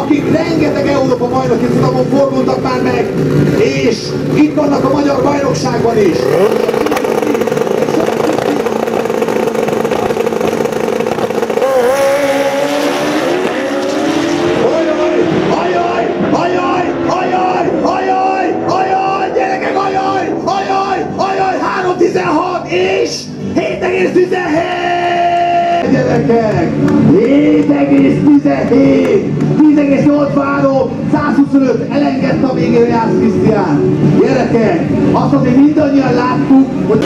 akik rengeteg Európa bajnoki futamon fordultak már meg, és itt vannak a magyar bajnokságban is. És 7,17! Gyerekek! 7,17! 10,83! 125! Elengedte a végére Jász Krisztián! Gyerekek! Azt azért mindannyian láttuk, hogy...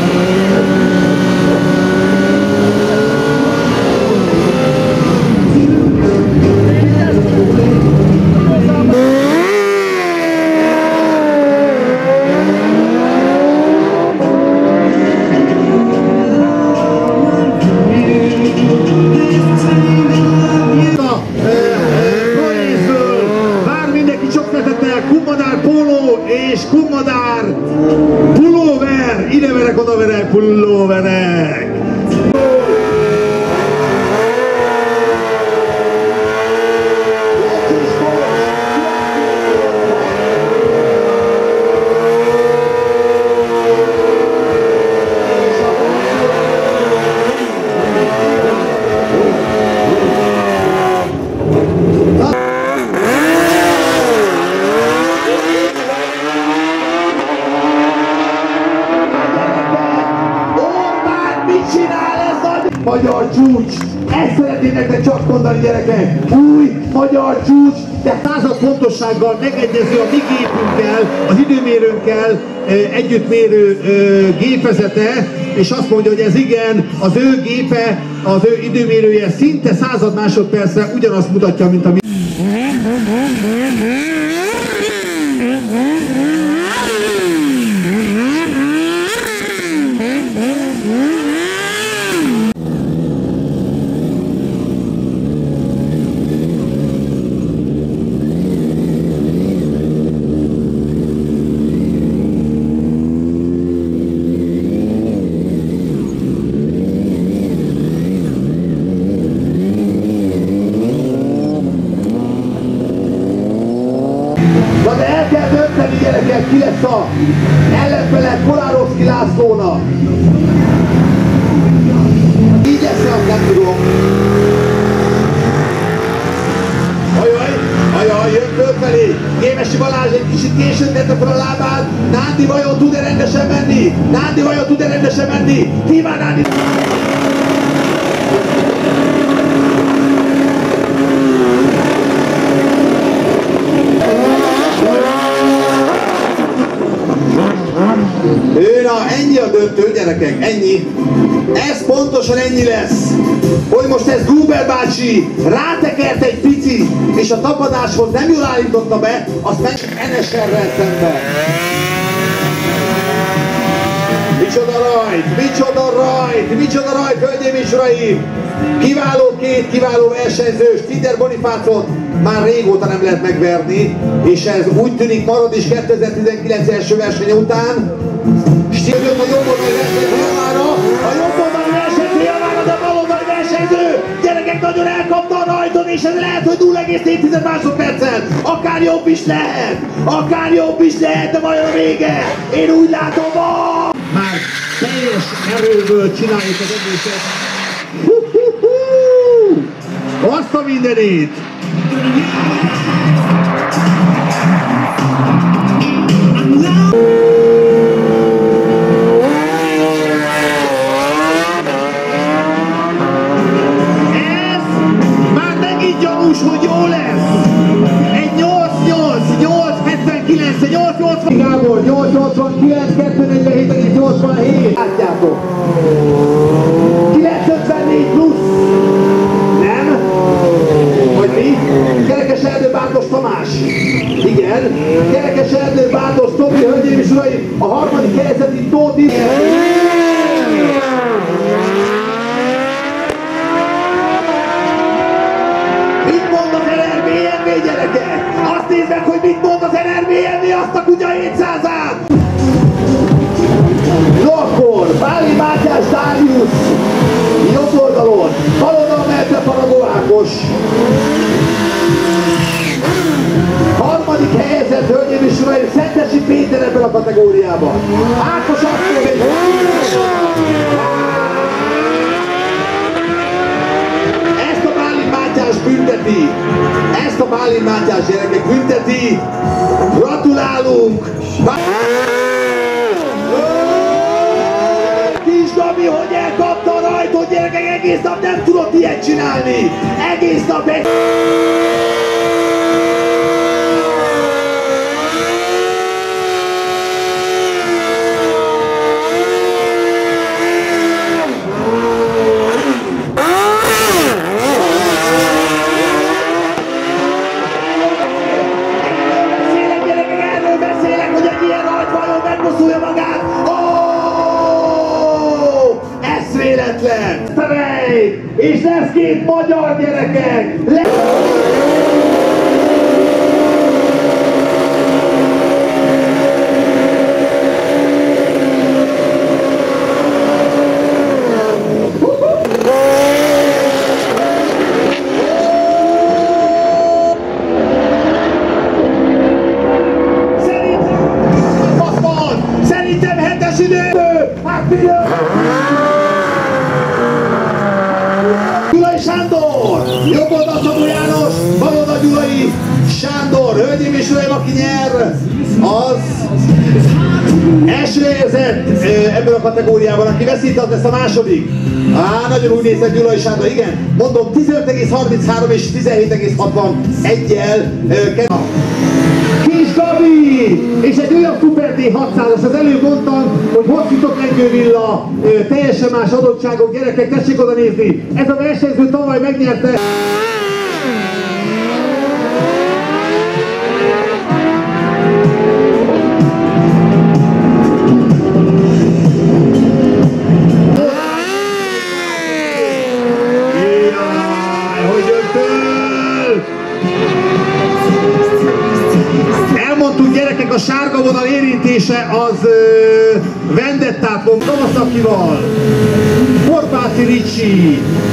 és Kummadár pulóver, ideverek, odaverek, pulóverek. Magyar csúcs! Ezt szeretném nektek csak mondani, gyerekek! Új magyar csúcs! De század pontossággal megegyező a mi gépünkkel, az időmérőnkkel együttmérő gépezete, és azt mondja, hogy ez igen, az ő gépe, az ő időmérője szinte század másodpercre ugyanazt mutatja, mint a mi. Na de el kell dönteni, gyerekek, ki lesz a ellenfele Kolárovszki Lászlónak. Így lesz, nem tudom. Ajaj, jön fölfelé. Gémesi Balázs egy kicsit későn tette fel a lábát. Nándi vajon tud-e rendesen menni? Nándi vajon tud-e rendesen menni? Kíván Nándi! Na, ennyi a döntő, gyerekek, ennyi. Ez pontosan ennyi lesz, hogy most ez Gruber bácsi rátekert egy pici, és a tapadáshoz nem jól állította be, azt meg Eneserrel szemben. Micsoda rajt, hölgyeim és uraim! Két kiváló versenyzős, Fider Bonifácot már régóta nem lehet megverni, és ez úgy tűnik marad is 2019 első versenye után. Jön a jobboldali versenyző javára, de a baloldali versenyző! Gyerekek, nagyon elkapta a rajton, és ez lehet, hogy 0,4 másodpercen. Akár jobb is lehet, de vajon a vége? Én úgy látom, már teljes erőből csináljuk az egészet. Azt a mindenit! Hogy jó lesz! Egy 8-8-8-79, egy 8-80 Gábor, 8-89, 247,87. Látjátok! 954 plusz! Nem? Vagy mi? Kerekes Erdő Bántos Tamás! Igen! Kerekes Erdő Bántos Tomi, hölgyeim és uraim! A harmadik helyzeti Tóti! Gyerekek! Azt nézd meg, hogy mit mond az NRBMV, azt a kutya 700-át! No akkor, Báli Mátyás Dáriusz jobb oldalon, bal oldalon Melte Faragó Ákos. Harmadik helyezett, hölgyeim és uraim, Szentesi Péter ebben a kategóriában. Ákos Attól ezt a Bálint Mátyás bünteti. Ezt a Bálint Mátyás gyerekek bünteti. Gratulálunk! Kis Gabi, hogy elkapta a rajtot, gyerekek, egész nap nem tudott ilyet csinálni! Egész nap egy... És lesz két magyar gyerekek! Szerintem 7-es idő! Hát Gyulai Sándor! Jobb oldal Szabó János, bal oldal Gyulai Sándor. Hölgyeim és uraim, aki nyer, az első helyezett ebben a kategóriában, aki veszít, az lesz a második. Nagyon úgy nézett Gyulai Sándor, igen. Mondom, 15,33 és 17,61-jel Kis Gabi! És egy olyan Super D600-as, az előbb mondtam, hogy hosszított lengővilla, teljesen más adottságok, gyerekek, tessék oda nézni! Ez a versenyző tavaly megnyerte! A sárga vonal érintése az Vendettát von Kamaszakival, Porpászi Ricsi,